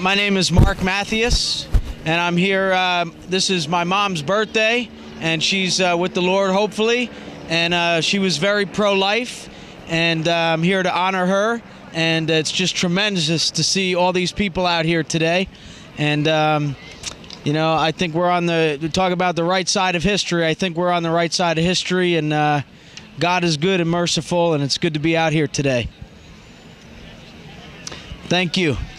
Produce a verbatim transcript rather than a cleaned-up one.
my name is Mark Mathies, and I'm here. Uh, this is my mom's birthday, and she's uh, with the Lord, hopefully. And uh, she was very pro-life, and uh, I'm here to honor her. And it's just tremendous to see all these people out here today. And um, you know, I think we're on the to talk about the right side of history. I think we're on the right side of history, and uh, God is good and merciful, and it's good to be out here today. Thank you.